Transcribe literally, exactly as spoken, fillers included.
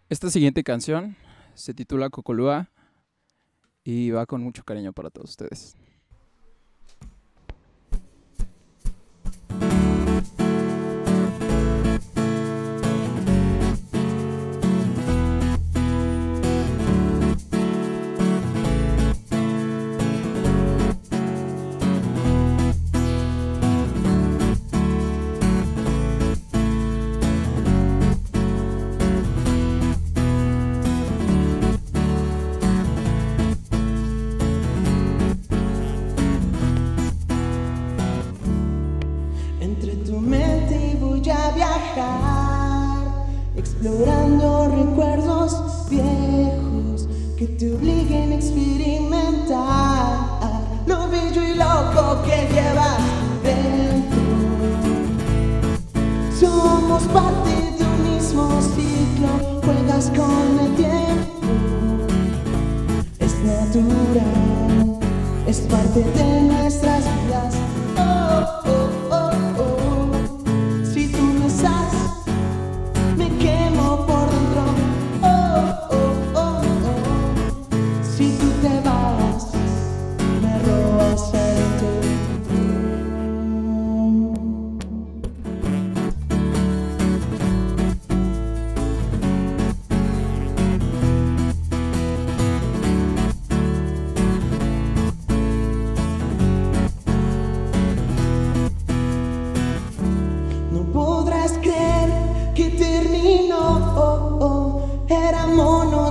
Esta siguiente canción se titula Cocolúa y va con mucho cariño para todos ustedes. Entre tu mente voy a viajar, explorando recuerdos viejos que te obliguen a experimentar lo bello y loco que llevas dentro. Somos parte de un mismo ciclo, juegas con el tiempo, es natural, es parte de nuestras vidas. Oh, oh, oh, oh. Si tú no estás, me quemo por dentro. Oh, oh, oh, oh. Si tú te vas, me robas el que terminó, oh, oh, era mono